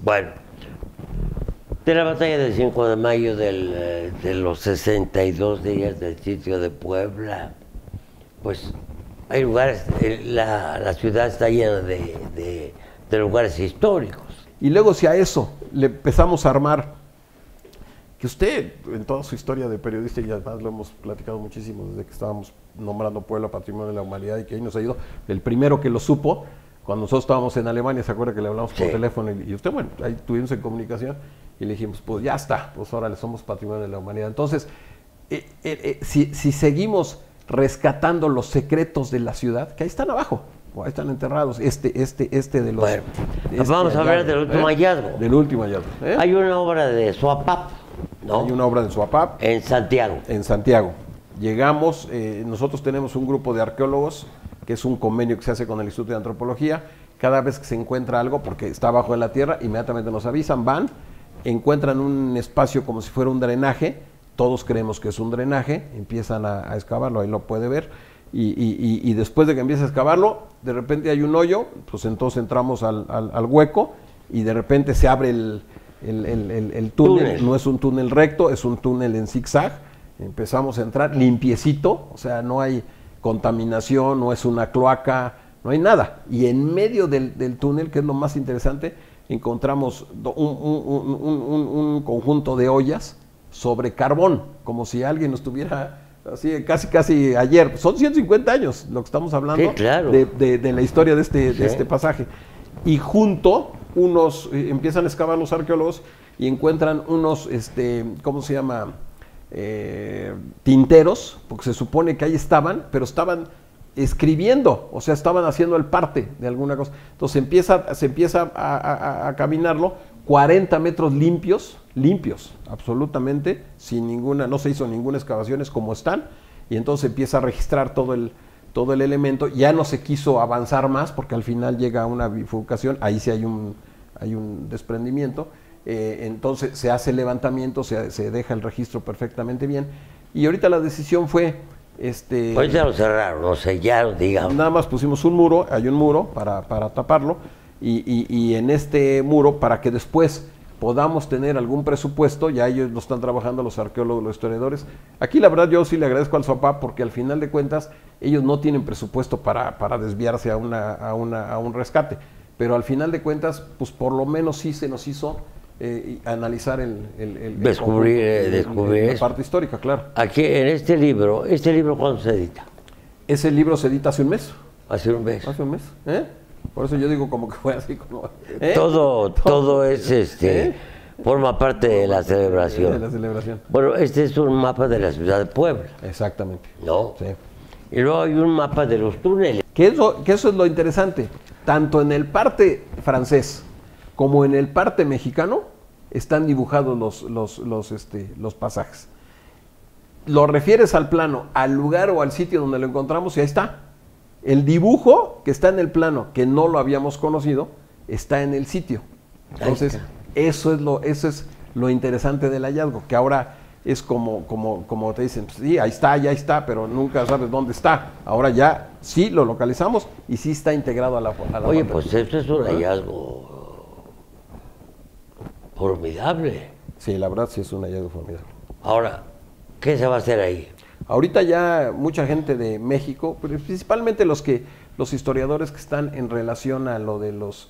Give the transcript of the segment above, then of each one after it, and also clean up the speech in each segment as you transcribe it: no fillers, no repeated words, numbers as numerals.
Bueno, de la batalla del 5 de mayo de los 62 días del sitio de Puebla, pues hay lugares, la ciudad está llena de lugares históricos. Y luego si a eso le empezamos a armar, que usted en toda su historia de periodista, y además lo hemos platicado muchísimo desde que estábamos nombrando Puebla Patrimonio de la Humanidad y que ahí nos ha ido, el primero que lo supo, cuando nosotros estábamos en Alemania, ¿se acuerda que le hablamos por teléfono? Y usted, bueno, ahí estuvimos en comunicación y le dijimos, pues ya está, pues ahora le somos Patrimonio de la Humanidad. Entonces, si seguimos rescatando los secretos de la ciudad, que ahí están abajo, ahí están enterrados, este de los... Bueno, vamos a ver del último hallazgo. Del último hallazgo. Hay una obra de Suapap, ¿no? Hay una obra de Suapap. En Santiago. En Santiago. Llegamos, nosotros tenemos un grupo de arqueólogos, que es un convenio que se hace con el Instituto de Antropología. Cada vez que se encuentra algo, porque está abajo de la tierra, inmediatamente nos avisan, van, encuentran un espacio como si fuera un drenaje, todos creemos que es un drenaje, empiezan a excavarlo, ahí lo puede ver, y después de que empieza a excavarlo, de repente hay un hoyo, pues entonces entramos al hueco, y de repente se abre el túnel, no es un túnel recto, es un túnel en zigzag, empezamos a entrar limpiecito, o sea, no hay contaminación, no es una cloaca, no hay nada, y en medio del túnel, que es lo más interesante, encontramos un conjunto de ollas sobre carbón, como si alguien estuviera así, casi ayer. Son 150 años lo que estamos hablando, sí, claro, de la historia de este pasaje. Y junto, empiezan a excavar los arqueólogos y encuentran unos, ¿cómo se llama? Tinteros, porque se supone que ahí estaban, pero estaban escribiendo, o sea, estaban haciendo el parte de alguna cosa. Entonces se empieza a caminarlo, 40 metros limpios, absolutamente, sin ninguna, no se hizo ninguna excavación, es como están, y entonces empieza a registrar todo el elemento. Ya no se quiso avanzar más, porque al final llega una bifurcación, ahí sí hay un desprendimiento, entonces se hace el levantamiento, se deja el registro perfectamente bien, y ahorita la decisión fue... Pues ya lo cerraron, lo sellaron, digamos. Nada más pusimos un muro, hay un muro para taparlo, y en este muro, para que después podamos tener algún presupuesto, ya ellos lo están trabajando, los arqueólogos, los historiadores. Aquí la verdad yo sí le agradezco al Suapap, porque al final de cuentas ellos no tienen presupuesto para desviarse a un rescate, pero al final de cuentas, pues por lo menos sí se nos hizo analizar descubrir la parte histórica, claro. Aquí en este libro ¿cuándo se edita? Ese libro se edita hace un mes. Hace un mes. Hace un mes, Por eso yo digo como que fue así como... Todo es forma parte de la celebración. De la celebración. Bueno, este es un mapa de la ciudad de Puebla. Exactamente. ¿No? Sí. Y luego hay un mapa de los túneles. Que eso es lo interesante. Tanto en el parte francés como en el parte mexicano están dibujados los pasajes. Lo refieres al plano, al lugar o al sitio donde lo encontramos y ahí está. El dibujo que está en el plano, que no lo habíamos conocido, está en el sitio. Entonces, eso es lo interesante del hallazgo, que ahora es como te dicen, sí, ahí está, ya está, pero nunca sabes dónde está. Ahora ya sí lo localizamos y sí está integrado a la Oye, pues esto es un hallazgo formidable. Sí, la verdad sí es un hallazgo formidable. Ahora, ¿qué se va a hacer ahí? Ahorita ya mucha gente de México, principalmente los historiadores que están en relación a lo de los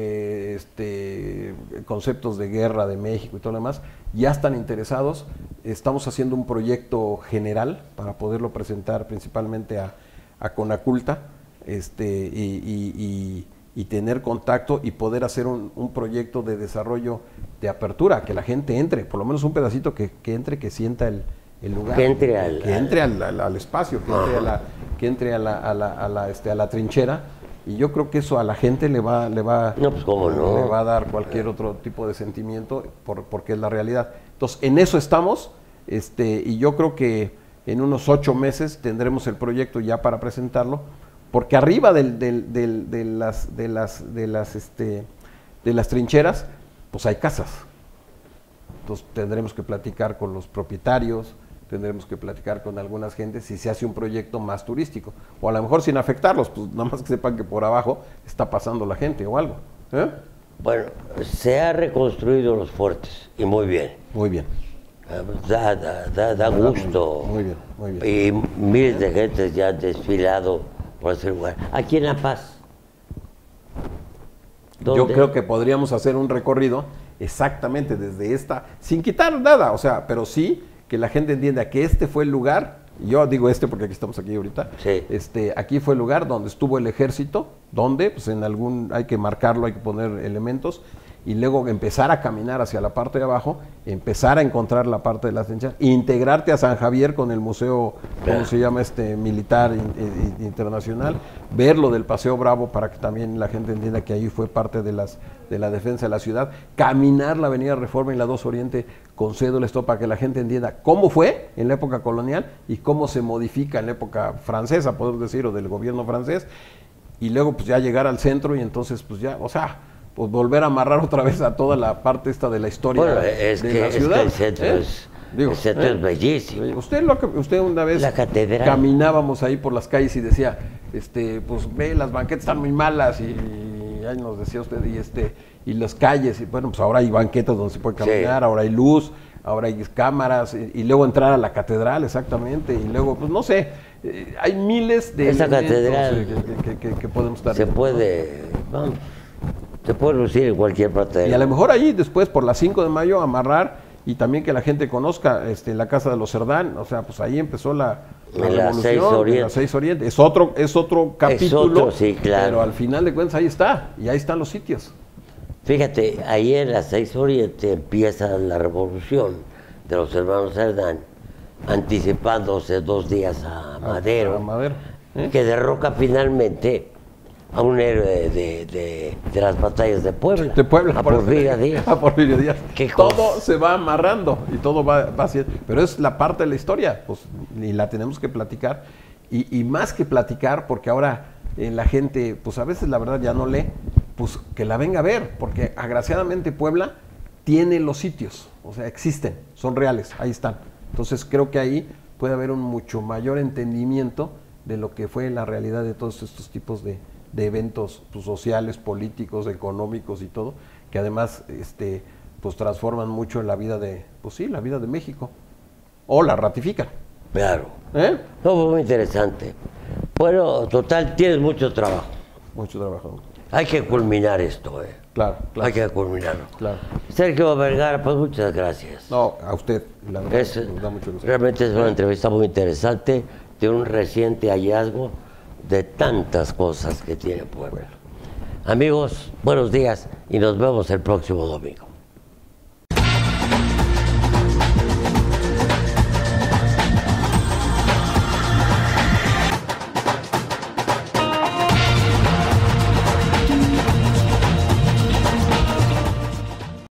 conceptos de guerra de México y todo lo demás, ya están interesados. Estamos haciendo un proyecto general para poderlo presentar principalmente a Conaculta, y tener contacto y poder hacer un proyecto de desarrollo de apertura, que la gente entre, por lo menos un pedacito que entre, que sienta el lugar, que entre al espacio, que entre a la trinchera, y yo creo que eso a la gente le va a dar cualquier otro tipo de sentimiento, porque es la realidad. Entonces, en eso estamos, y yo creo que en unos 8 meses tendremos el proyecto ya para presentarlo, porque arriba de las trincheras, pues hay casas. Entonces tendremos que platicar con los propietarios, tendremos que platicar con algunas gentes si se hace un proyecto más turístico, o a lo mejor sin afectarlos, pues nada más que sepan que por abajo está pasando la gente o algo. Bueno, se ha reconstruido los fuertes y muy bien. Muy bien. Da gusto. Muy bien, muy bien. Y miles de gentes ya han desfilado por ese lugar. Aquí en La Paz. Yo ¿Dónde? creo que podríamos hacer un recorrido exactamente desde esta, sin quitar nada, o sea, pero sí que la gente entienda que este fue el lugar, y yo digo porque aquí estamos aquí ahorita, Sí. Aquí fue el lugar donde estuvo el ejército, donde pues en algún, hay que marcarlo, hay que poner elementos, y luego empezar a caminar hacia la parte de abajo, empezar a encontrar la parte de las trincheras, integrarte a San Javier con el museo, ¿cómo se llama? Militar internacional, ver lo del Paseo Bravo para que también la gente entienda que ahí fue parte de la defensa de la ciudad, caminar la avenida Reforma y la 2 Oriente con cédulas, todo para que la gente entienda cómo fue en la época colonial y cómo se modifica en la época francesa, podemos decir, o del gobierno francés, y luego pues ya llegar al centro y entonces pues ya, o sea, pues volver a amarrar otra vez a toda la parte esta de la historia Bueno, de la ciudad. el centro, es bellísimo. Usted una vez La catedral. caminábamos ahí por las calles y decía, pues ve, las banquetas están muy malas y ahí nos decía usted, y las calles, y bueno, pues ahora hay banquetas donde se puede caminar, Sí. ahora hay luz, ahora hay cámaras, y luego entrar a la catedral, exactamente, y luego, pues no sé, hay miles de Esa elementos, catedral que podemos estar se viendo, puede, vamos, se puede lucir en cualquier parte del y a lo mejor ahí después, por las 5 de mayo, amarrar, y también que la gente conozca la Casa de los Cerdán, o sea, pues ahí empezó la En la 6 revolución, Oriente. en la 6 Oriente. Es otro capítulo, otro, sí, claro. pero al final de cuentas ahí está, y ahí están los sitios. Fíjate, ahí en la 6 Oriente empieza la revolución de los hermanos Cerdán, anticipándose 2 días a Madero, A Madero, ¿eh? que derroca finalmente a un héroe de las batallas de Puebla, De Puebla, a Porfirio Díaz. A Porfirio Díaz. Qué Todo cosa. se va amarrando y todo va haciendo. Pero es la parte de la historia, pues, y la tenemos que platicar. Y más que platicar, porque ahora la gente, pues a veces la verdad ya no lee, pues que la venga a ver, porque agraciadamente Puebla tiene los sitios, o sea, existen, son reales, ahí están. Entonces creo que ahí puede haber un mucho mayor entendimiento de lo que fue la realidad de todos estos tipos de eventos pues, sociales, políticos, económicos y todo, que además pues transforman mucho en la vida la vida de México, o la ratifican. Claro. ¿Eh? No, fue muy interesante. Bueno, total, tienes mucho trabajo. Mucho trabajo. Hay que culminar esto, Claro, claro. Hay que culminarlo. Claro. Sergio Vergara, pues muchas gracias. No, a usted, la verdad, nos da mucho gusto. Realmente es una entrevista muy interesante de un reciente hallazgo de tantas cosas que tiene Puebla. Amigos, buenos días y nos vemos el próximo domingo.